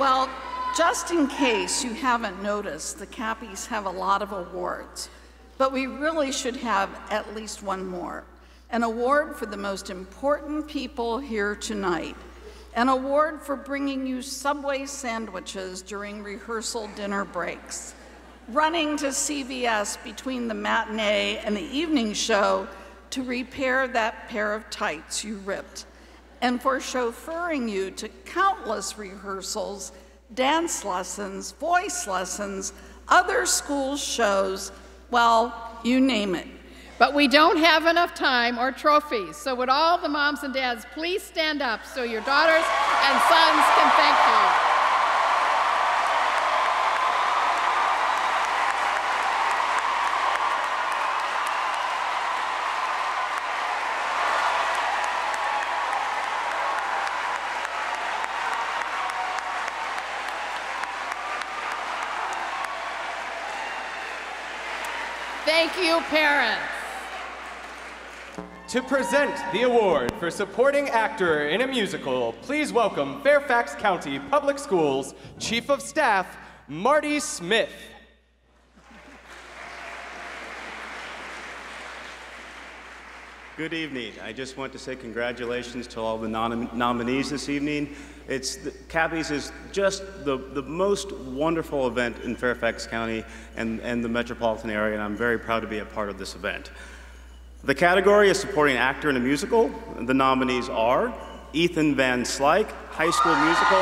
Well, just in case you haven't noticed, the CAPPIES have a lot of awards, but we really should have at least one more. An award for the most important people here tonight. An award for bringing you Subway sandwiches during rehearsal dinner breaks. Running to CVS between the matinee and the evening show to repair that pair of tights you ripped. And for chauffeuring you to countless rehearsals, dance lessons, voice lessons, other school shows, well, you name it. But we don't have enough time or trophies, so would all the moms and dads please stand up so your daughters and sons can thank you. Thank you, parents. To present the award for supporting actor in a musical, please welcome Fairfax County Public Schools Chief of Staff, Marty Smith. Good evening. I just want to say congratulations to all the nominees this evening. CAPPIES is just the most wonderful event in Fairfax County and the metropolitan area, and I'm very proud to be a part of this event. The category is supporting actor in a musical. The nominees are Ethan Van Slyke, High School Musical,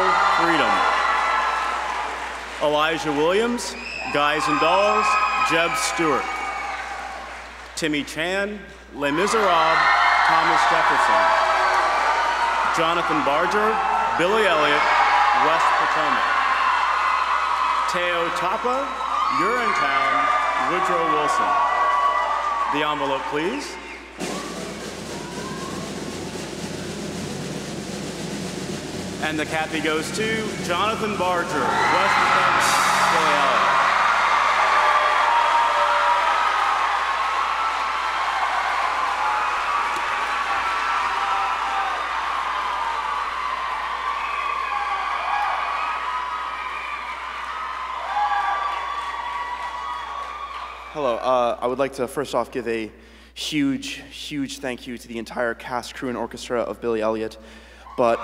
Freedom. Elijah Williams, Guys and Dolls, Jeb Stewart. Timmy Chan, Les Miserables, Thomas Jefferson. Jonathan Barger, Billy Elliot, West Potomac. Teo Tapa, Urinetown, Woodrow Wilson. The envelope, please. And the CAPPIE goes to Jonathan Barger, West Potomac, Billy Elliot. Hello, I would like to first off give a huge thank you to the entire cast, crew, and orchestra of Billy Elliot. But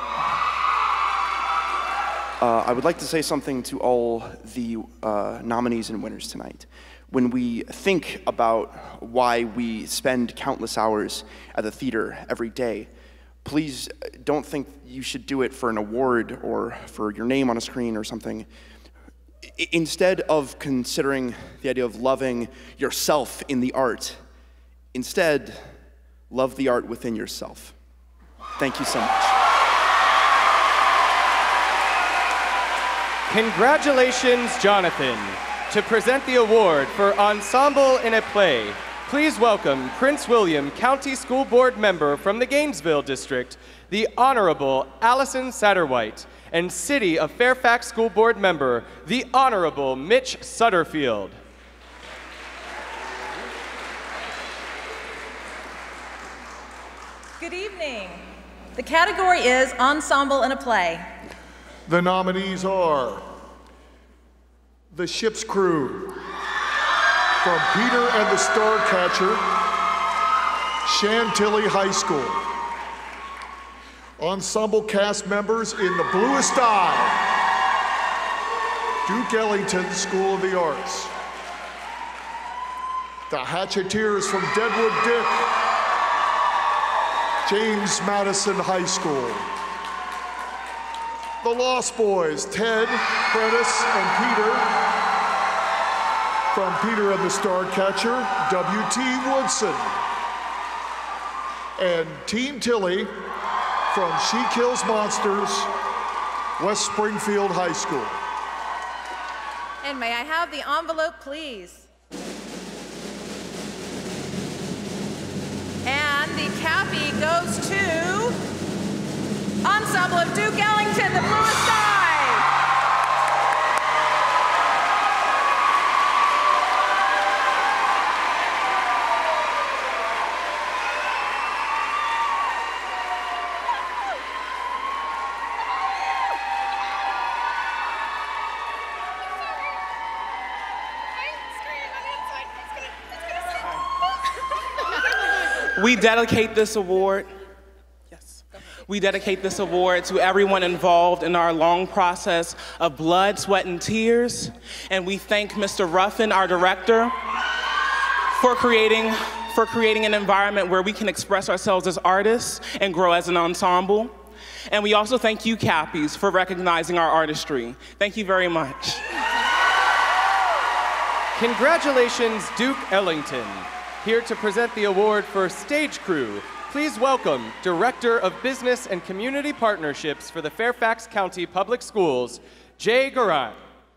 I would like to say something to all the nominees and winners tonight. When we think about why we spend countless hours at the theater every day, please don't think you should do it for an award or for your name on a screen or something. Instead of considering the idea of loving yourself in the art, instead, love the art within yourself. Thank you so much. Congratulations, Jonathan. To present the award for Ensemble in a Play, please welcome Prince William County School Board member from the Gainesville District, the Honorable Allison Satterwhite, and City of Fairfax School Board member, the Honorable Mitch Sutterfield. Good evening. The category is Ensemble in a Play. The nominees are The Ship's Crew, from Peter and the Starcatcher, Chantilly High School. Ensemble cast members in The Bluest Eye, Duke Ellington School of the Arts. The Hatcheteers from Deadwood Dick, James Madison High School. The Lost Boys, Ted, Prentice, and Peter, from Peter and the Starcatcher, W.T. Woodson. And Team Tilly, from She Kills Monsters, West Springfield High School. And may I have the envelope, please? And the CAPPIE goes to Ensemble of Duke Ellington, The Bluest Eye. We dedicate this award to everyone involved in our long process of blood, sweat, and tears. And we thank Mr. Ruffin, our director, for creating an environment where we can express ourselves as artists and grow as an ensemble. And we also thank you, CAPPIES, for recognizing our artistry. Thank you very much. Congratulations, Duke Ellington. Here to present the award for Stage Crew, please welcome Director of Business and Community Partnerships for the Fairfax County Public Schools, Jay Garat.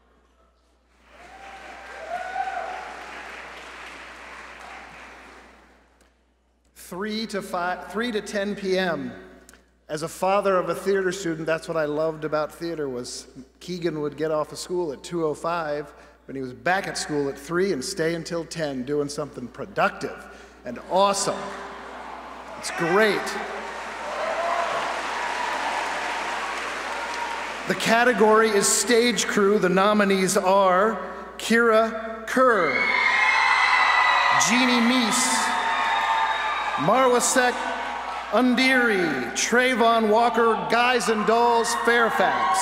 Three to 10 p.m. As a father of a theater student, that's what I loved about theater was Keegan would get off of school at 2:05, but he was back at school at 3 and stay until 10 doing something productive and awesome. It's great. The category is Stage Crew. The nominees are Kira Kerr, Jeannie Meese, Marwasek Undiri, Trayvon Walker, Guys and Dolls, Fairfax,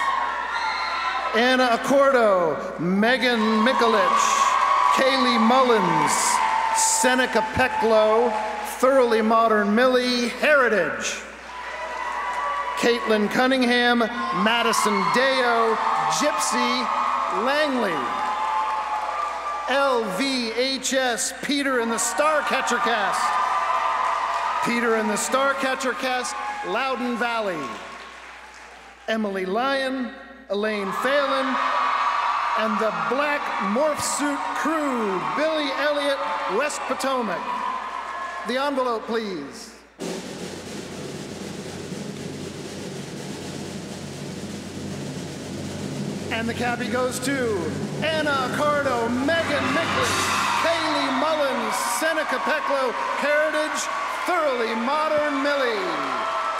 Anna Accordo, Megan Mikulich, Kaylee Mullins, Seneca Peklo, Thoroughly Modern Millie, Heritage, Caitlin Cunningham, Madison Deo, Gypsy Langley, LVHS, Peter and the Starcatcher Cast, Peter and the Starcatcher Cast, Loudoun Valley, Emily Lyon, Elaine Phelan, and the Black Morph Suit Crew, Billy Elliott, West Potomac. The envelope, please. And the CAPPIE goes to Anna Accordo, Megan Mikulich, Kaylee Mullins, Seneca Peklo, Heritage, Thoroughly Modern Millie.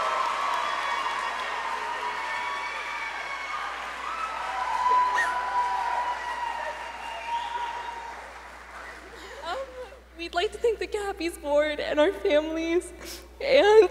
We'd like to thank the CAPPIES board and our families and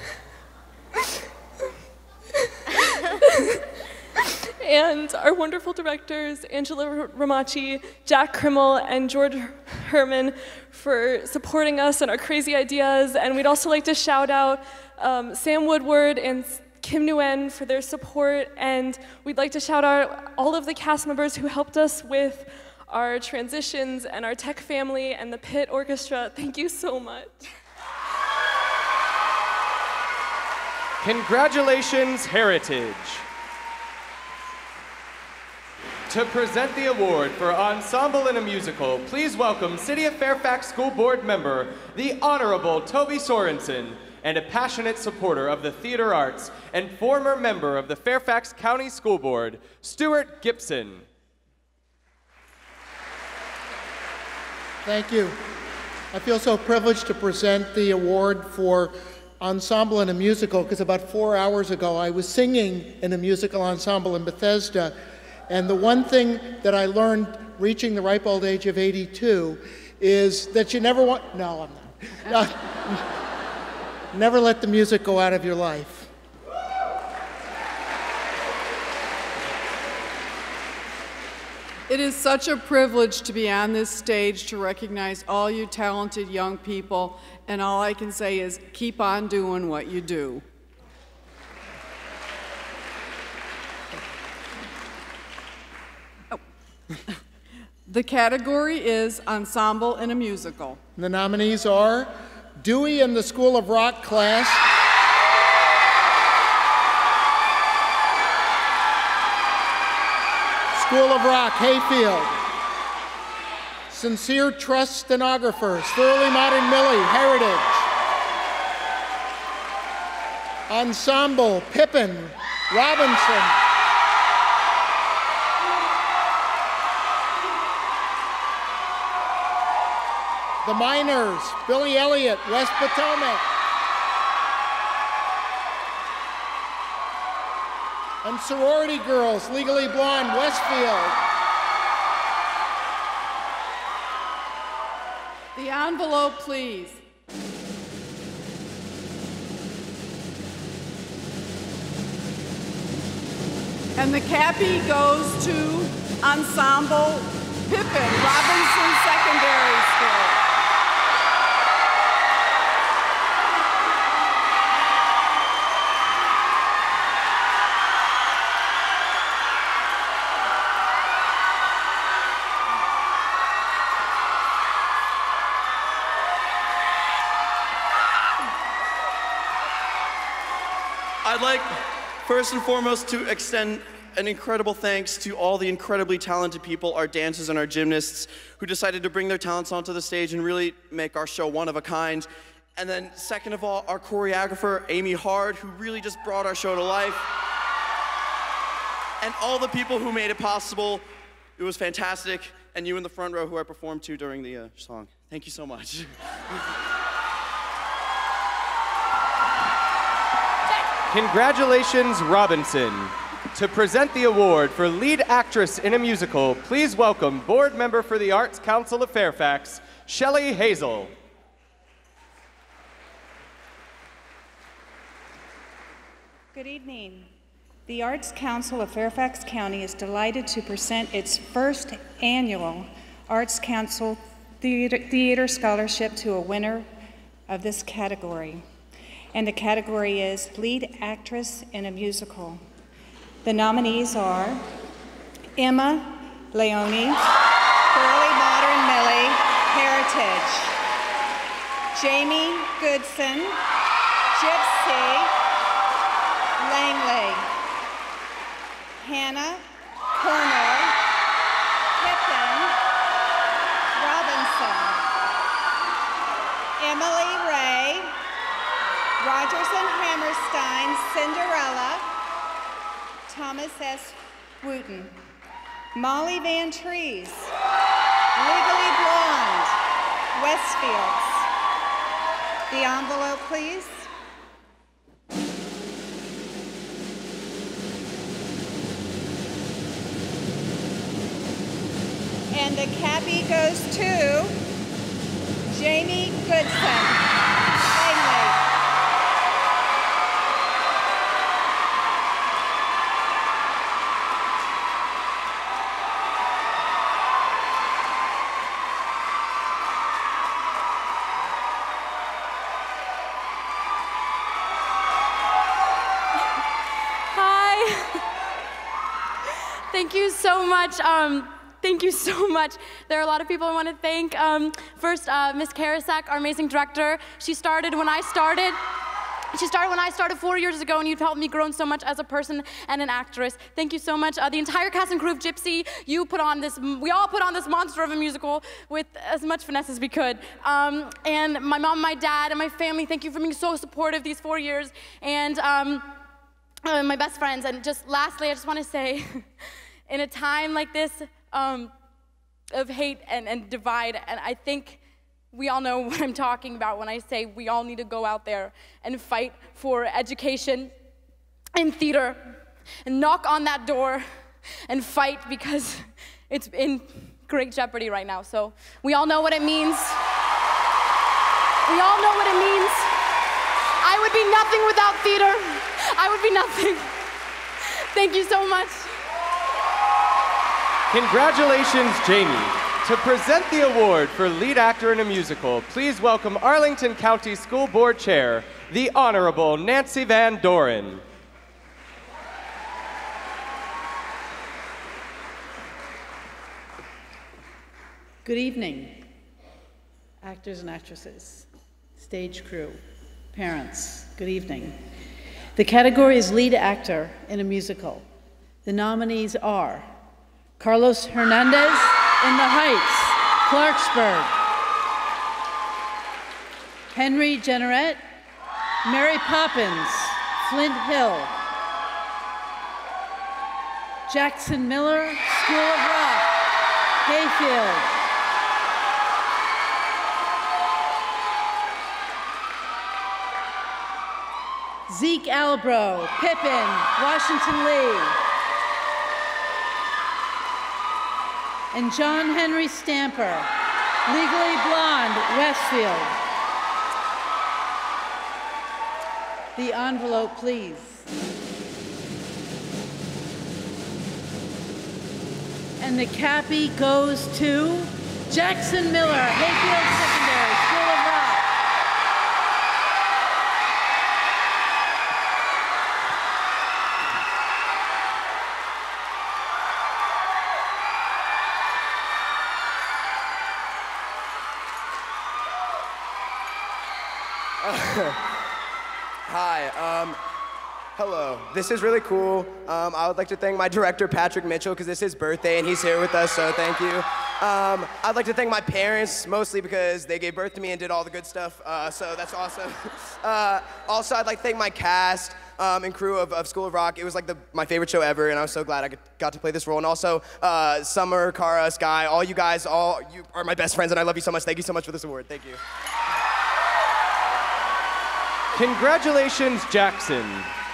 and our wonderful directors, Angela Ramachi, Jack Krimmel, and George Herman for supporting us and our crazy ideas. And we'd also like to shout out Sam Woodward and Kim Nguyen for their support. And we'd like to shout out all of the cast members who helped us with our transitions and our tech family and the pit orchestra. Thank you so much. Congratulations, Heritage. To present the award for Ensemble in a Musical, please welcome City of Fairfax School Board member, the Honorable Toby Sorensen, and a passionate supporter of the theater arts and former member of the Fairfax County School Board, Stuart Gibson. Thank you. I feel so privileged to present the award for Ensemble in a Musical because about 4 hours ago I was singing in a musical ensemble in Bethesda, and the one thing that I learned reaching the ripe old age of 82 is that you never want, no, I'm not. Never let the music go out of your life. It is such a privilege to be on this stage to recognize all you talented young people, and all I can say is keep on doing what you do. Oh. The category is Ensemble in a Musical. The nominees are Dewey and the School of Rock class, School of Rock, Hayfield. Sincere Trust Stenographers, Thoroughly Modern Millie, Heritage. Ensemble, Pippin, Robinson. The Miners, Billy Elliott, West Potomac. And Sorority Girls, Legally Blonde, Westfield. The envelope, please. And the CAPPIE goes to Ensemble Pippin, Robinson Secondary School. I'd like, first and foremost, to extend an incredible thanks to all the incredibly talented people, our dancers and our gymnasts, who decided to bring their talents onto the stage and really make our show one of a kind. And then, second of all, our choreographer, Amy Hard, who really just brought our show to life. And all the people who made it possible. It was fantastic. And you in the front row who I performed to during the song. Thank you so much. Congratulations, Robinson. To present the award for lead actress in a musical, please welcome board member for the Arts Council of Fairfax, Shelley Hazel. Good evening. The Arts Council of Fairfax County is delighted to present its first annual Arts Council Theater Scholarship to a winner of this category. And the category is Lead Actress in a Musical. The nominees are Emma Leone, Early Modern Millie, Heritage; Jamie Goodson, Gypsy, Langley; Hannah Cornell, Pippin, Robinson; Emily Ray, Rogers and Hammerstein, Cinderella; Thomas S. Wooten; Molly Van Trees, Legally Blonde, Westfields. The envelope, please. And the CAPPIE goes to Jamie Goodson, Langley. Thank you so much. Thank you so much. There are a lot of people I want to thank. First, Ms. Karasak, our amazing director. She started when I started. She started when I started 4 years ago, and you've helped me grow so much as a person and an actress. Thank you so much. The entire cast and crew of Gypsy, you put on this, we all put on this monster of a musical with as much finesse as we could. And my mom, my dad, and my family, thank you for being so supportive these 4 years. And my best friends. And just lastly, I just want to say, in a time like this of hate and divide, and I think we all know what I'm talking about when I say we all need to go out there and fight for education and theater and knock on that door and fight, because it's in great jeopardy right now. So we all know what it means. We all know what it means. I would be nothing without theater. I would be nothing. Thank you so much. Congratulations, Jamie. To present the award for lead actor in a musical, please welcome Arlington County School Board Chair, the Honorable Nancy Van Doren. Good evening, actors and actresses, stage crew, parents, good evening. The category is lead actor in a musical. The nominees are Carlos Hernandez in The Heights, Clarksburg; Henry Jenneret, Mary Poppins, Flint Hill; Jackson Miller, School of Rock, Hayfield; Zeke Albro, Pippin, Washington Lee; and John Henry Stamper, Legally Blonde, Westfield. The envelope, please. And the CAPPIE goes to Jackson Miller, Hayfield Secondary, School of Rock. Hi, hello. This is really cool. I would like to thank my director, Patrick Mitchell, because it's his birthday and he's here with us, so thank you. I'd like to thank my parents, mostly because they gave birth to me and did all the good stuff, so that's awesome. Also, I'd like to thank my cast and crew of School of Rock. It was like my favorite show ever, and I was so glad I got to play this role. And also, Summer, Kara, Sky, all you guys, you are my best friends, and I love you so much. Thank you so much for this award. Thank you. Congratulations, Jackson.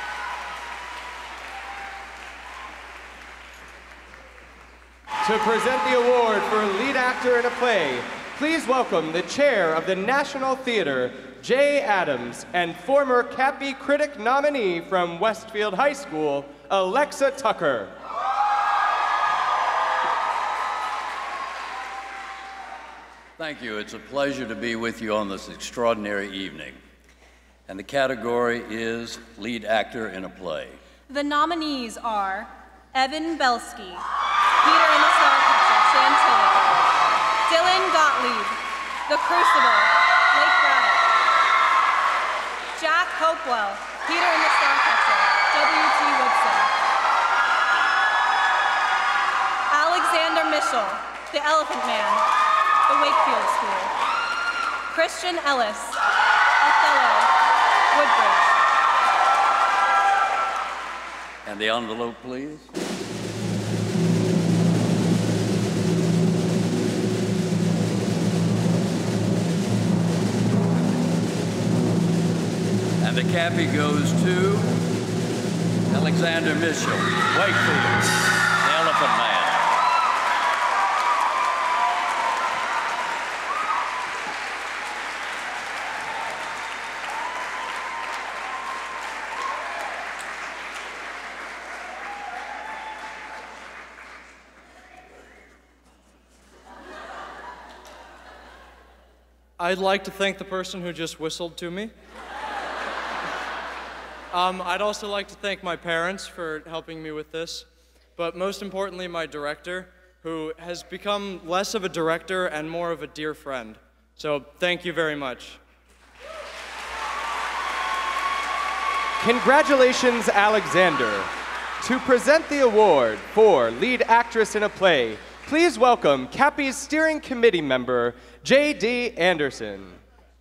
To present the award for lead actor in a play, please welcome the chair of the National Theater, Jay Addams, and former CAPPIE critic nominee from Westfield High School, Alexa Tucker. Thank you. It's a pleasure to be with you on this extraordinary evening. And the category is Lead Actor in a Play. The nominees are Evan Belsky, Peter and the Starcatcher, Chantilly, Dylan Gottlieb, The Crucible, Blake Braddock, Jack Hopewell, Peter and the Starcatcher, W.T. Woodson, Alexander Mischel, The Elephant Man, The Wakefield School, Christian Ellis, Othello, Woodbridge. And the envelope, please. And the CAPPIE goes to Alexander Mitchell, Wakefield, The Elephant Man. I'd like to thank the person who just whistled to me. I'd also like to thank my parents for helping me with this, but most importantly, my director, who has become less of a director and more of a dear friend. So thank you very much. Congratulations, Alexander. To present the award for Lead Actress in a Play, please welcome CAPPIE's Steering Committee member, J.D. Anderson.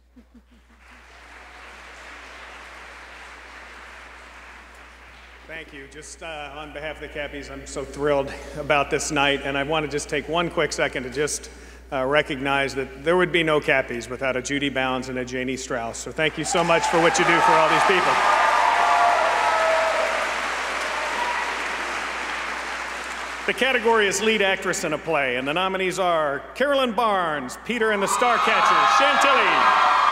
Thank you. Just on behalf of the CAPPIEs, I'm so thrilled about this night, and I want to just take one quick second to just recognize that there would be no CAPPIEs without a Judy Bounds and a Janie Strauss. So thank you so much for what you do for all these people. The category is Lead Actress in a Play, and the nominees are Carolyn Barnes, Peter and the Starcatcher, Chantilly,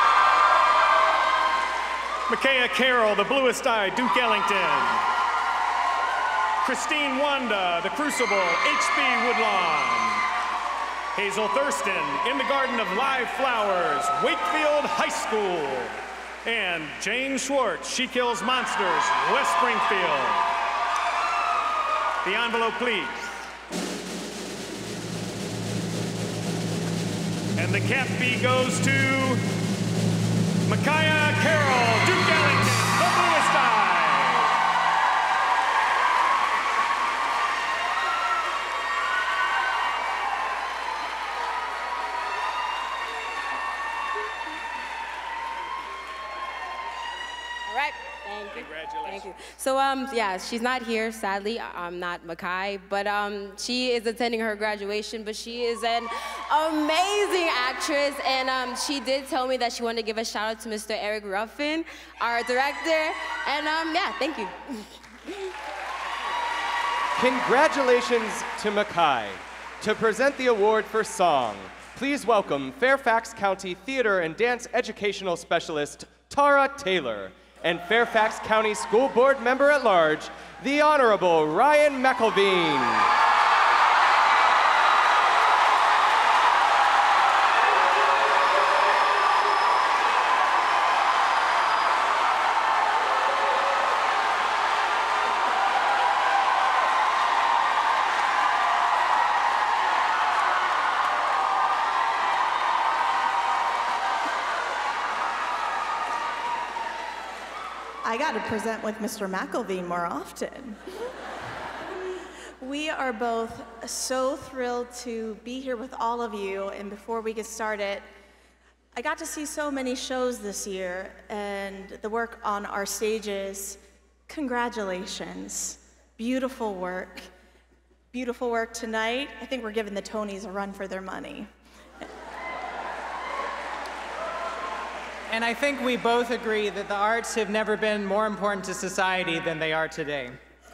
Micaiah Carroll, The Bluest Eye, Duke Ellington, Christine Wanda, The Crucible, H.B. Woodlawn, Hazel Thurston, In the Garden of Live Flowers, Wakefield High School, and Jane Schwartz, She Kills Monsters, West Springfield. The envelope, please. And the CAPPIE goes to Micaiah Carroll, Duke Ellington, The Bluest Eye. All right, thank you. Congratulations. Thank you. So, yeah, she's not here, sadly. I'm not Makai, but she is attending her graduation, but she is an amazing actress, and she did tell me that she wanted to give a shout out to Mr. Eric Ruffin, our director, and yeah, thank you. Congratulations to Makai. To present the award for song, please welcome Fairfax County Theater and Dance Educational Specialist, Tara Taylor, and Fairfax County School Board Member at Large, the Honorable Ryan McElveen. I got to present with Mr. McElveen more often. We are both so thrilled to be here with all of you, and before we get started, I got to see so many shows this year and the work on our stages. Congratulations. Beautiful work. Beautiful work tonight. I think we're giving the Tonys a run for their money. And I think we both agree that the arts have never been more important to society than they are today.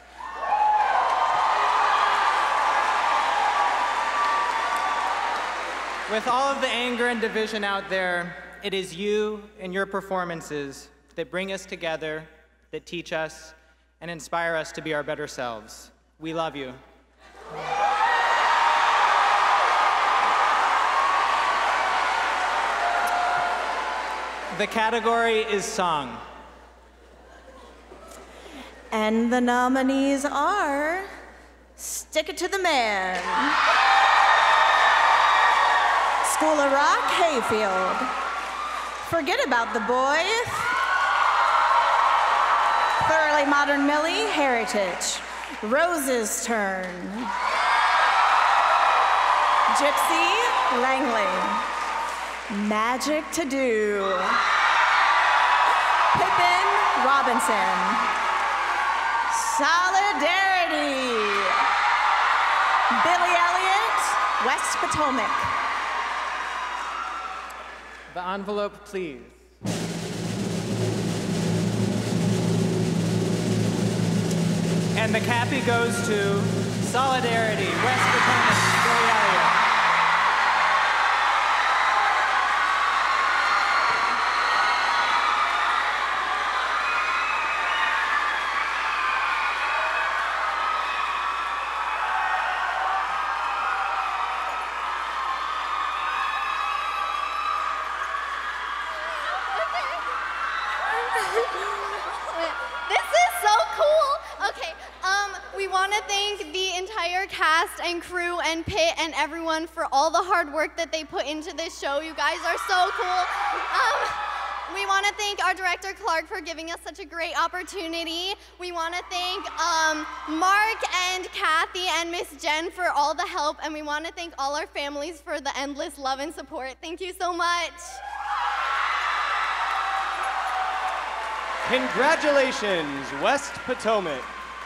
With all of the anger and division out there, it is you and your performances that bring us together, that teach us, and inspire us to be our better selves. We love you. The category is song. And the nominees are Stick It to the Man, School of Rock, Hayfield, Forget About the Boys, Thoroughly Modern Millie, Heritage, Rose's Turn, Gypsy, Langley, Magic to Do, Pippin, Robinson, Solidarity, Billy Elliot, West Potomac. The envelope, please. And the CAPPIE goes to Solidarity, West Potomac, Billy Elliot. Cast and crew and Pitt and everyone for all the hard work that they put into this show. You guys are so cool. We want to thank our director, Clark, for giving us such a great opportunity. We want to thank Mark and Kathy and Miss Jen for all the help, and we want to thank all our families for the endless love and support. Thank you so much. Congratulations, West Potomac.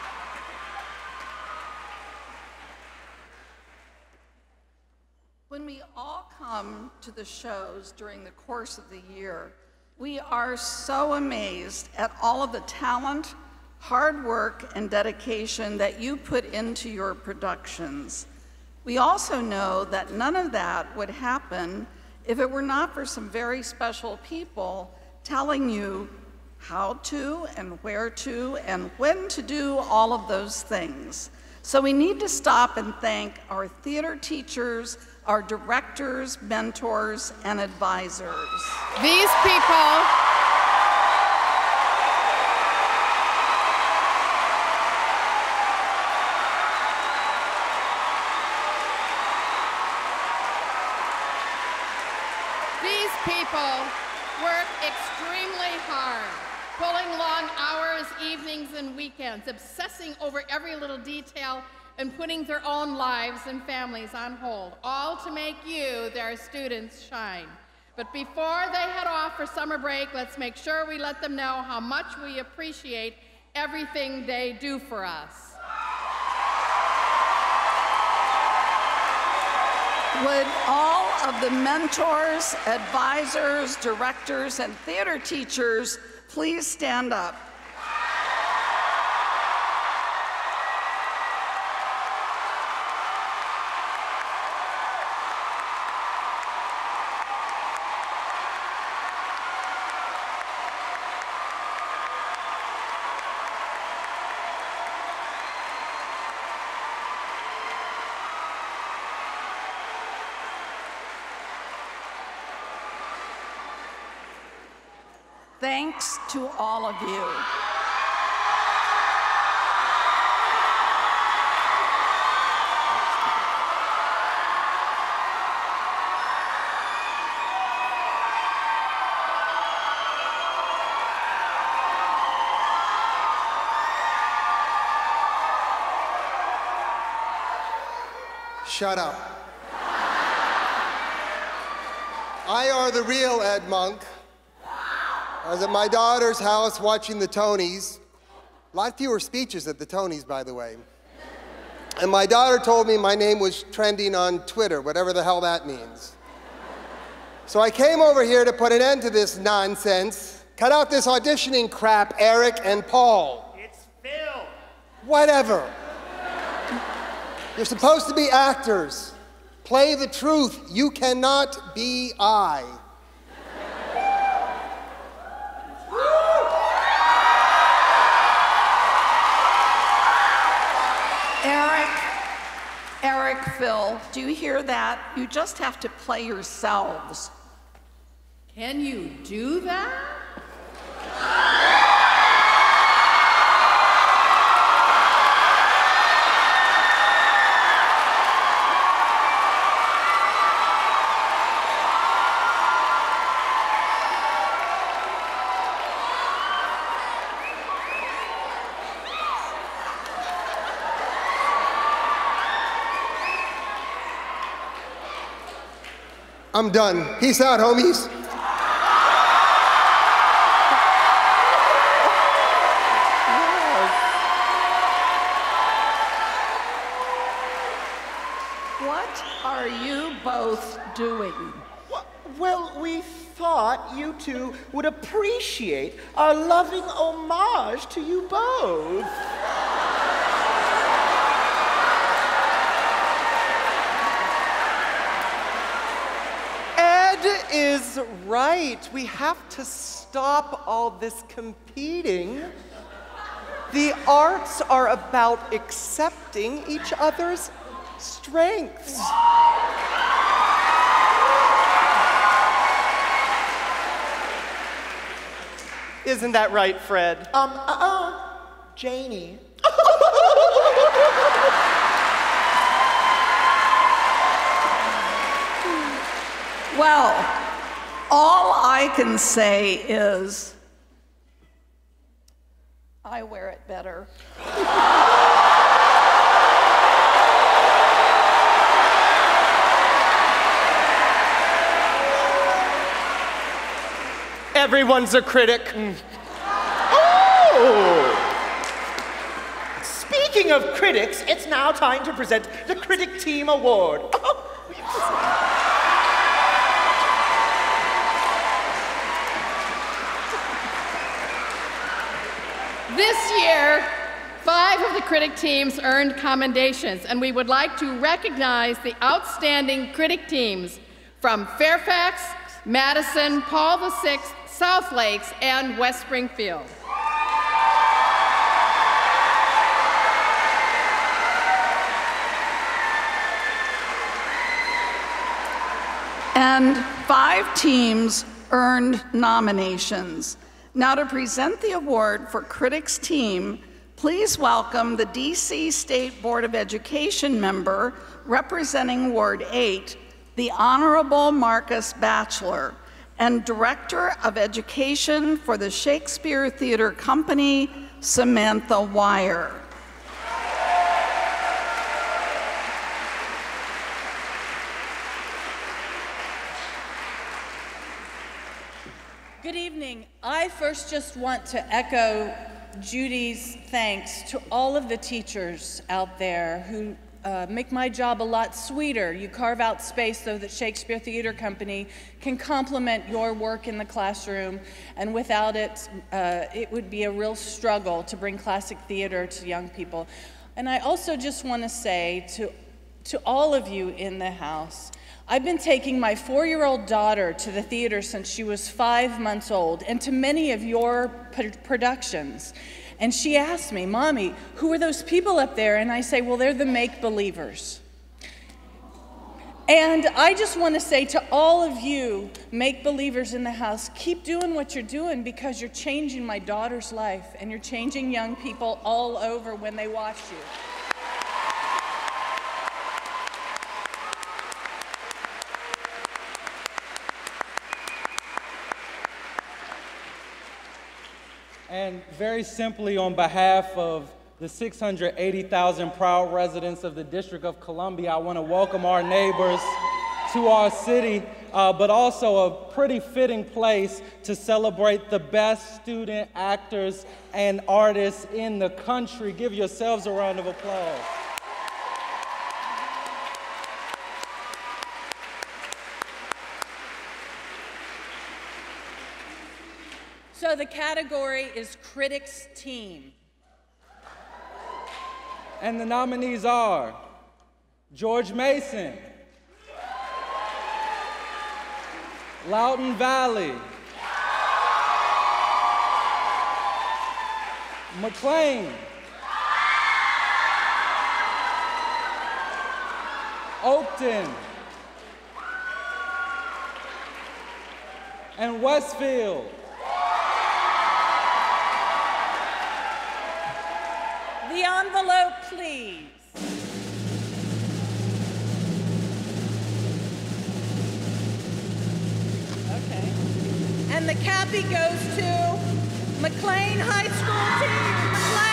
When we all come to the shows during the course of the year, we are so amazed at all of the talent, hard work, and dedication that you put into your productions. We also know that none of that would happen if it were not for some very special people telling you how to and where to and when to do all of those things. So we need to stop and thank our theater teachers, our directors, mentors, and advisors. These people work extremely hard, pulling long hours, evenings, and weekends, obsessing over every little detail and putting their own lives and families on hold, all to make you, their students, shine. But before they head off for summer break, let's make sure we let them know how much we appreciate everything they do for us. Would all of the mentors, advisors, directors, and theater teachers please stand up? Thanks to all of you. Shut up. I are the real Ed Monk. I was at my daughter's house watching the Tonys. A lot fewer speeches at the Tonys, by the way. And my daughter told me my name was trending on Twitter, whatever the hell that means. So I came over here to put an end to this nonsense. Cut out this auditioning crap, Eric and Paul. It's Phil. Whatever. You're supposed to be actors. Play the truth. You cannot be I. Eric, Phil, do you hear that? You just have to play yourselves. Can you do that? I'm done. Peace out, homies. What are you both doing? Well, we thought you two would appreciate our loving homage to you both. Is right. We have to stop all this competing. The arts are about accepting each other's strengths. Isn't that right, Fred? Janie. Well, all I can say is, I wear it better. Everyone's a critic. Oh! Speaking of critics, it's now time to present the Critic Team Award. This year, 5 of the critic teams earned commendations, and we would like to recognize the outstanding critic teams from Fairfax, Madison, Paul VI, South Lakes, and West Springfield. And 5 teams earned nominations. Now to present the award for Critics Team, please welcome the DC State Board of Education member representing Ward 8, the Honorable Marcus Batchelor, and Director of Education for the Shakespeare Theater Company, Samantha Wire. Good evening. I first just want to echo Judy's thanks to all of the teachers out there who make my job a lot sweeter. You carve out space so that Shakespeare Theater Company can complement your work in the classroom, and without it, it would be a real struggle to bring classic theater to young people. And I also just want to say to all of you in the house, I've been taking my 4-year-old daughter to the theater since she was 5 months old, and to many of your productions. And she asked me, "Mommy, who are those people up there?" And I say, "Well, they're the make-believers." And I just want to say to all of you make-believers in the house, keep doing what you're doing, because you're changing my daughter's life, and you're changing young people all over when they watch you. And very simply, on behalf of the 680,000 proud residents of the District of Columbia. I want to welcome our neighbors to our city, but also a pretty fitting place to celebrate the best student actors and artists in the country. Give yourselves a round of applause. So the category is Critics Team. And the nominees are George Mason, Loudoun Valley, McLean, Oakton, and Westfield. The envelope, please. Okay. And the CAPPIE goes to McLean High School team. McLean!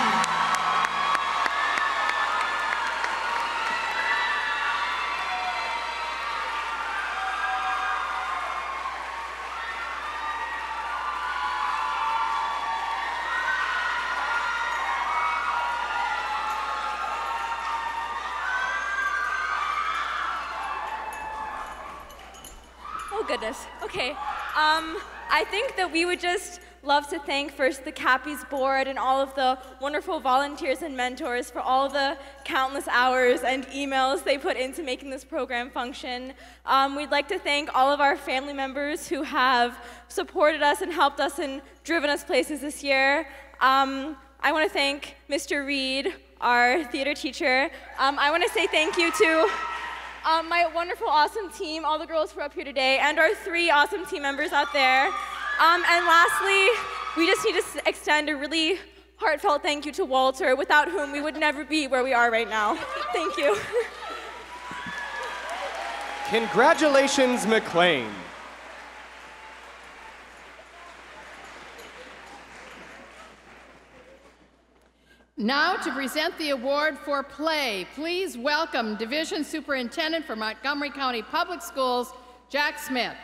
Oh goodness, okay. I think that we would just love to thank first the CAPPIES board and all of the wonderful volunteers and mentors for all the countless hours and emails they put into making this program function. We'd like to thank all of our family members who have supported us and helped us and driven us places this year. I want to thank Mr. Reed, our theater teacher. I want to say thank you to my wonderful, awesome team, all the girls who are up here today, and our 3 awesome team members out there. And lastly, we just need to extend a really heartfelt thank you to Walter, without whom we would never be where we are right now. Thank you. Congratulations, McLean. Now to present the award for play, please welcome Division Superintendent for Montgomery County Public Schools, Jack Smith.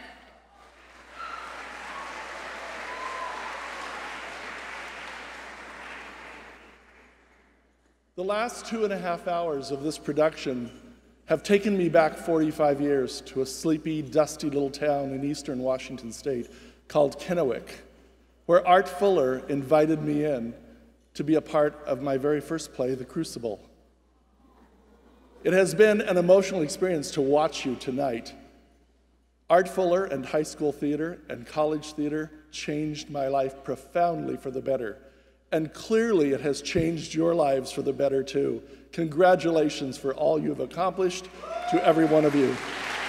The last 2.5 hours of this production have taken me back 45 years to a sleepy, dusty little town in eastern Washington state called Kennewick, where Art Fuller invited me in to be a part of my very first play, The Crucible. It has been an emotional experience to watch you tonight. Art Fuller and high school theater and college theater changed my life profoundly for the better. And clearly it has changed your lives for the better too. Congratulations for all you've accomplished to every one of you.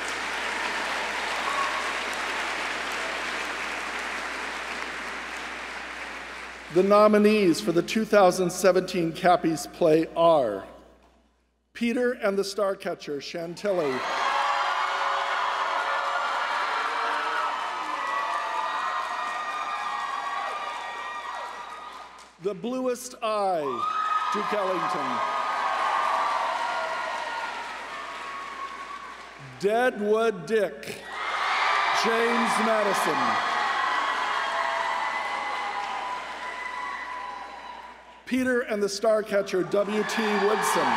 The nominees for the 2017 CAPPIES play are Peter and the Starcatcher, Chantilly. The Bluest Eye, Duke Ellington. Deadwood Dick, James Madison. Peter and the Starcatcher, W.T. Woodson.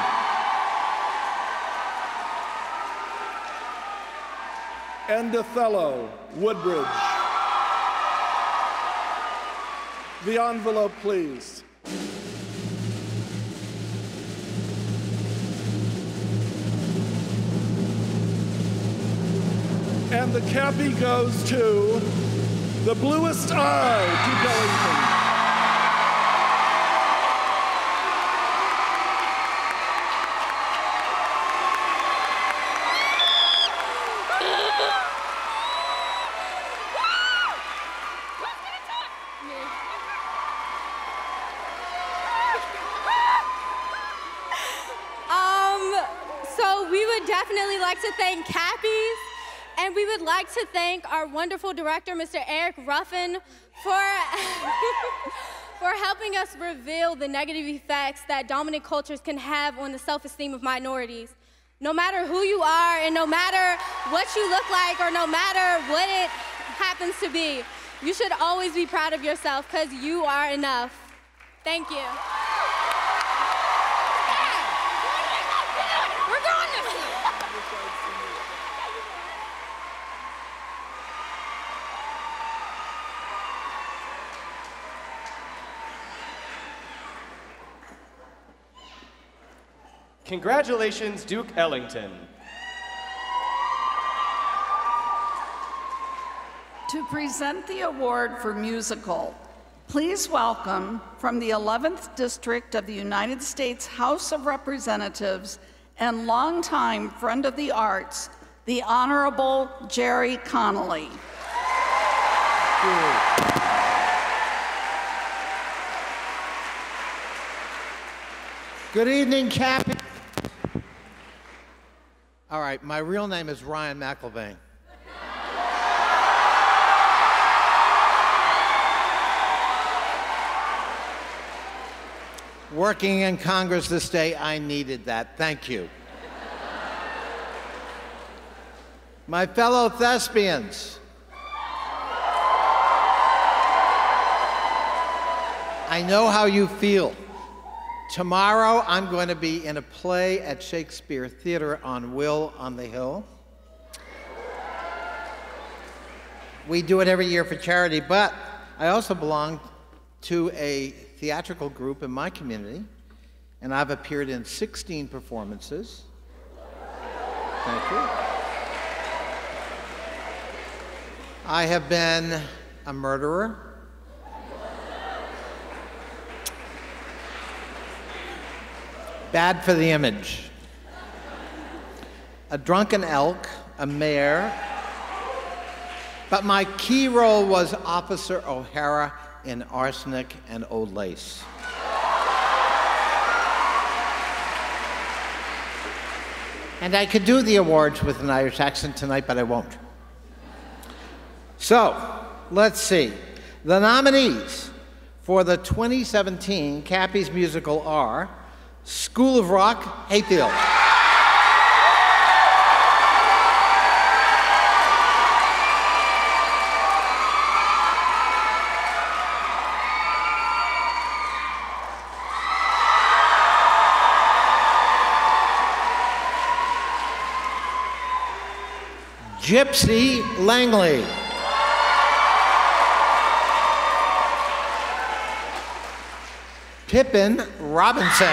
And Othello, Woodbridge. The envelope, please. And the CAPPIE goes to The Bluest Eye, Duke Ellington. Definitely like to thank CAPPIES, and we would like to thank our wonderful director, Mr. Eric Ruffin, for helping us reveal the negative effects that dominant cultures can have on the self-esteem of minorities. No matter who you are and no matter what you look like or no matter what it happens to be, you should always be proud of yourself because you are enough. Thank you. We're going to see. Congratulations, Duke Ellington. To present the award for musical, please welcome from the 11th District of the United States House of Representatives and longtime friend of the arts, the Honorable Jerry Connolly. Good evening, Cappie. All right, my real name is Ryan McElvain. Working in Congress this day, I needed that. Thank you. My fellow thespians, I know how you feel. Tomorrow, I'm going to be in a play at Shakespeare Theater on Will on the Hill. We do it every year for charity, but I also belong to a theatrical group in my community, and I've appeared in 16 performances. Thank you. I have been a murderer, bad for the image, a drunken elk, a mayor, but my key role was Officer O'Hara in Arsenic and Old Lace. And I could do the awards with an Irish accent tonight, but I won't. So, let's see. The nominees for the 2017 CAPPIES musical are School of Rock, Hayfield. Gypsy Langley. Pippin Robinson.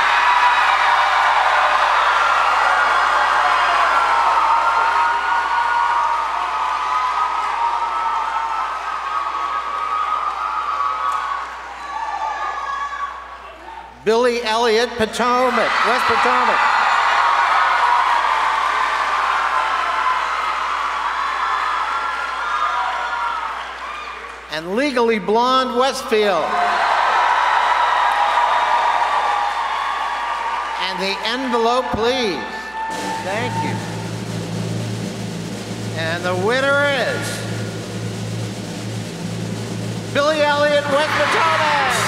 Billy Elliott, Potomac, West Potomac. And Legally Blonde, Westfield. And the envelope, please. Thank you. And the winner is Billy Elliott, West Potomac.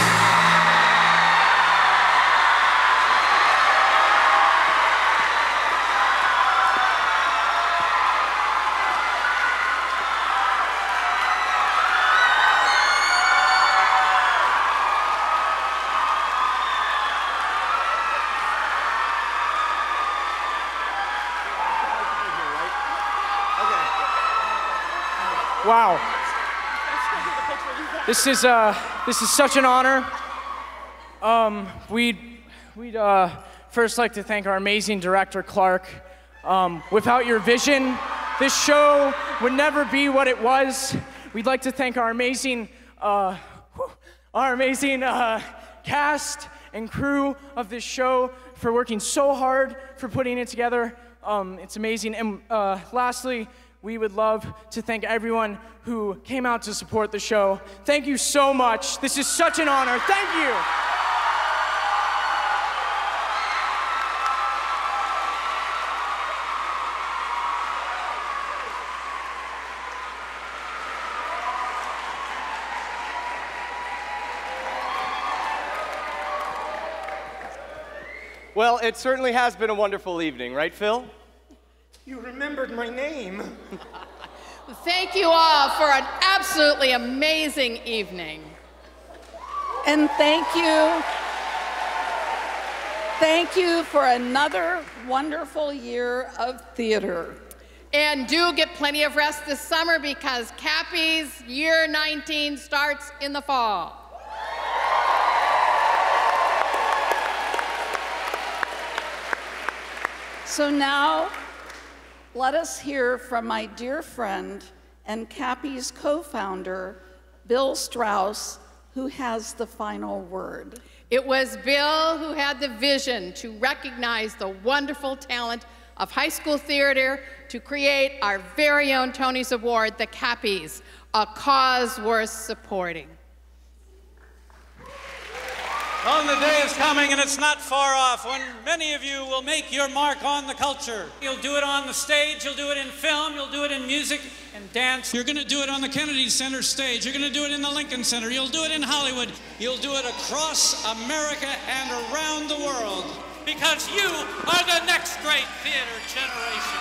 Wow. This is such an honor. We'd first like to thank our amazing director, Clark. Without your vision, this show would never be what it was. We'd like to thank our amazing cast and crew of this show for working so hard for putting it together. It's amazing. And lastly, we would love to thank everyone who came out to support the show. Thank you so much. This is such an honor. Thank you. Well, it certainly has been a wonderful evening, right, Phil? You remembered my name. Thank you all for an absolutely amazing evening. And thank you for another wonderful year of theater. And do get plenty of rest this summer because CAPPIES Year 19 starts in the fall. So now, let us hear from my dear friend and CAPPIES co-founder, Bill Strauss, who has the final word. It was Bill who had the vision to recognize the wonderful talent of high school theater to create our very own Tony's Award, the CAPPIES, a cause worth supporting. Well, the day is coming, and it's not far off, when many of you will make your mark on the culture. You'll do it on the stage, you'll do it in film, you'll do it in music and dance. You're going to do it on the Kennedy Center stage, you're going to do it in the Lincoln Center, you'll do it in Hollywood, you'll do it across America and around the world, because you are the next great theater generation.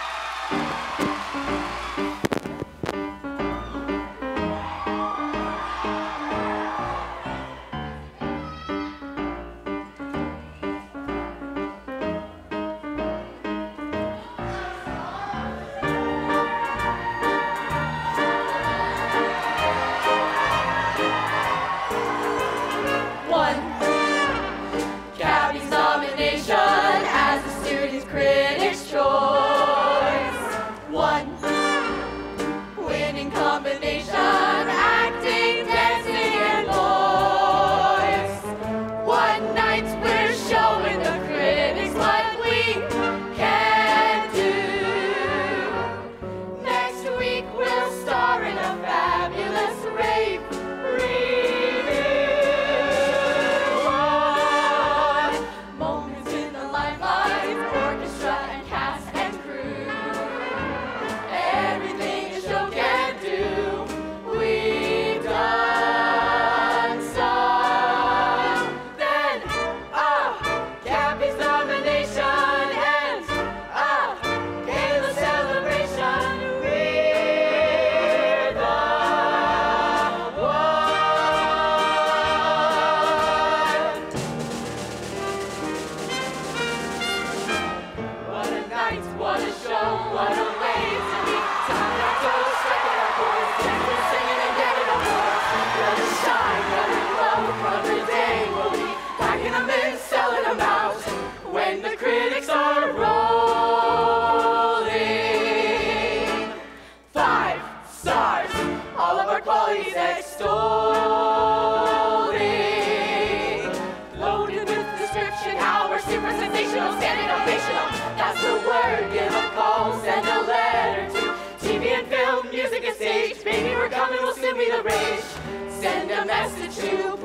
Baby, we're coming, we'll soon be the rage. Send a message to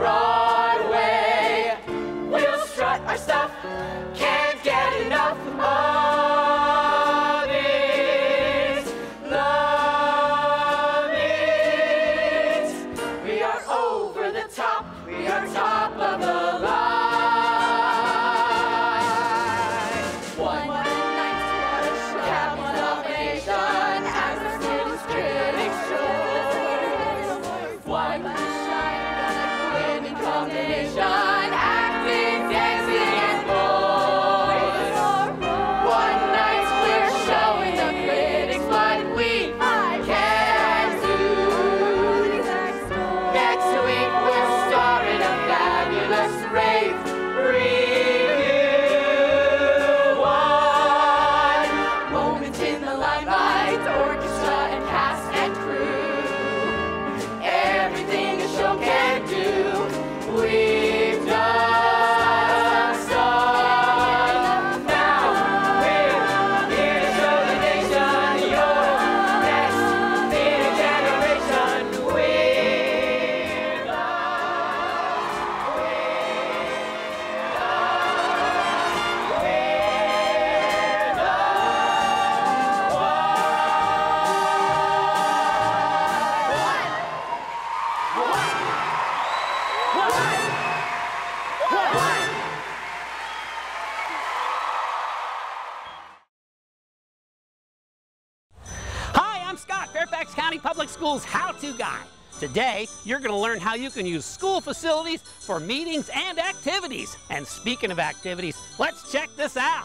Broadway. We'll strut our stuff, can't get enough of it. Love it. We are over the top, we are top of the line. One night's CAPPIES nomination as the students' critics choice. One winning combination, acting, dancing, and more. Fairfax County Public Schools How-To Guide. Today, you're going to learn how you can use school facilities for meetings and activities. And speaking of activities, let's check this out.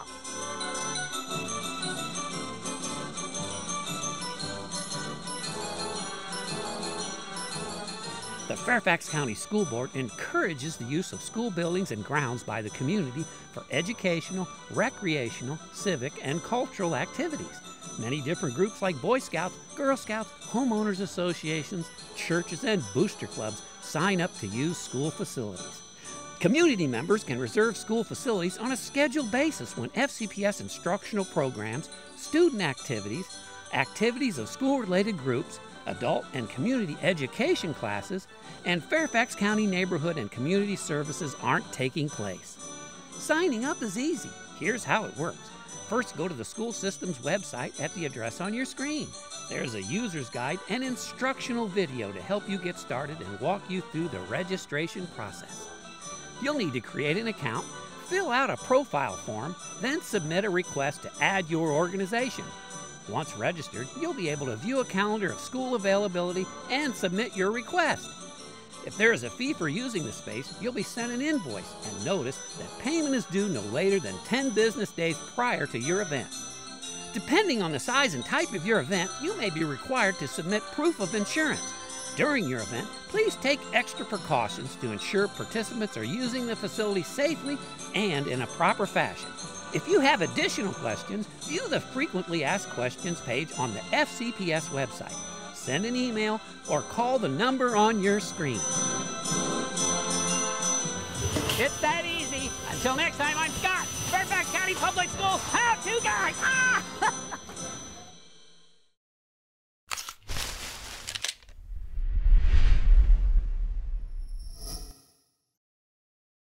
The Fairfax County School Board encourages the use of school buildings and grounds by the community for educational, recreational, civic, and cultural activities. Many different groups like Boy Scouts, Girl Scouts, homeowners associations, churches, and booster clubs sign up to use school facilities. Community members can reserve school facilities on a scheduled basis when FCPS instructional programs, student activities, activities of school-related groups, adult and community education classes, and Fairfax County neighborhood and community services aren't taking place. Signing up is easy. Here's how it works. First, go to the school system's website at the address on your screen. There's a user's guide and instructional video to help you get started and walk you through the registration process. You'll need to create an account, fill out a profile form, then submit a request to add your organization. Once registered, you'll be able to view a calendar of school availability and submit your request. If there is a fee for using the space, you'll be sent an invoice, and notice that payment is due no later than 10 business days prior to your event. Depending on the size and type of your event, you may be required to submit proof of insurance. During your event, please take extra precautions to ensure participants are using the facility safely and in a proper fashion. If you have additional questions, view the Frequently Asked Questions page on the FCPS website. Send an email or call the number on your screen. It's that easy. Until next time, I'm Scott, Fairfax County Public Schools How-To Guide.